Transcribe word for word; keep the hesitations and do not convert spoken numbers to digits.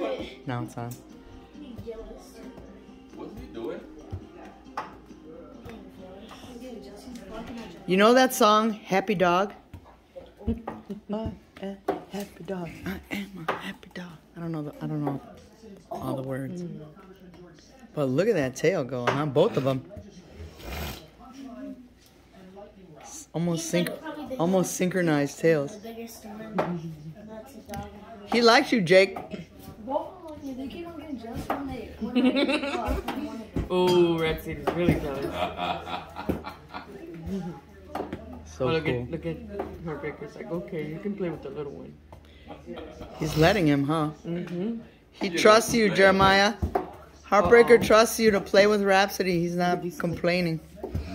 Now it's on. What's he doing? You know that song, Happy Dog? I am a happy dog. I am a happy dog. I don't know the, I don't know all the words. But look at that tail going on, both of them. Almost sync, almost synchronized tails. He likes you, Jake. Oh, Rhapsody's really jealous. So oh, look cool. at look at Heartbreaker's like, okay, you can play with the little one. He's letting him, huh? Mm-hmm. He trusts you, Jeremiah. Heartbreaker trusts you to play with Rhapsody. He's not complaining.